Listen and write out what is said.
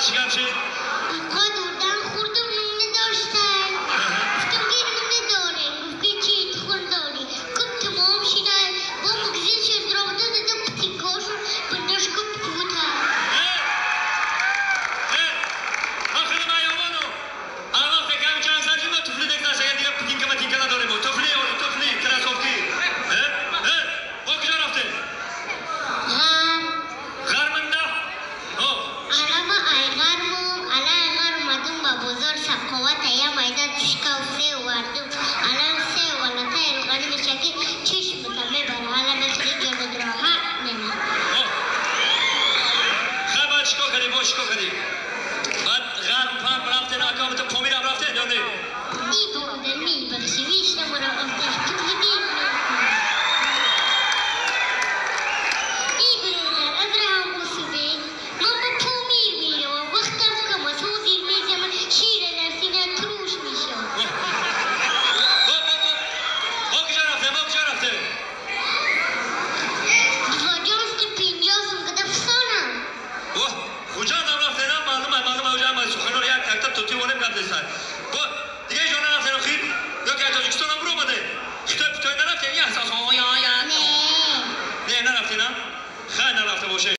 چیکار شد؟ آقا دوردن خوردم نونه داشتن گفتم گیر نونه دارن گفت که چی خور داری گفت تمام شده با مگزین شد رابطه داده پتیکاشون بنداش گفت کوتا آخر ما یوانو آقا فکر چند ساعتی ما توفلی دکتر شاید دیگه پتیکا نداریم توفلی کراسوفتی با کجا رفته؟ غرمنده بازار سبقوات یا مایده تشکا و سه وردم الان سه ولتا الغنی بشکی چشم بتمه بره حالا مثلی جرد راحت نمی خیلی باید شکا کردی بعد غرم پرم رفته ناکامت پومیر هم رفته یا نه؟